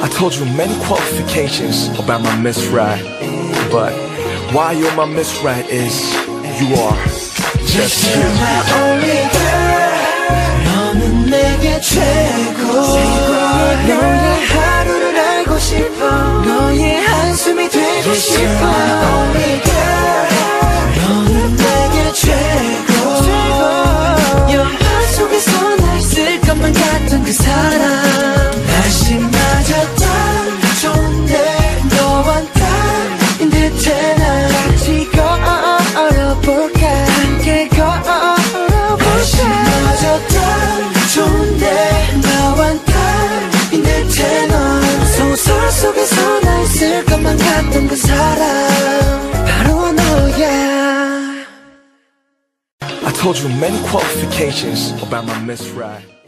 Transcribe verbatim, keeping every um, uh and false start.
I told you many qualifications about my misride, but why you're my misride is you are just you. You're my only girl. 너는 내게 최고. 너의 하루를 알고 싶어. 너의 한숨이 되고 싶어. You're my only girl. 너는 내게 최고. 영화 속에서 날 쓸 것만 같던 그 사람. 날씨 맞았던 좋은데 너와 딱인 듯해 난 같이 걸어볼까 함께 걸어볼까. 날씨 맞았던 좋은데 너와 딱인 듯해 넌 소설 속에서 날 쓸 것만 같던 그 사람 바로 너야. I told you many qualifications about my misride.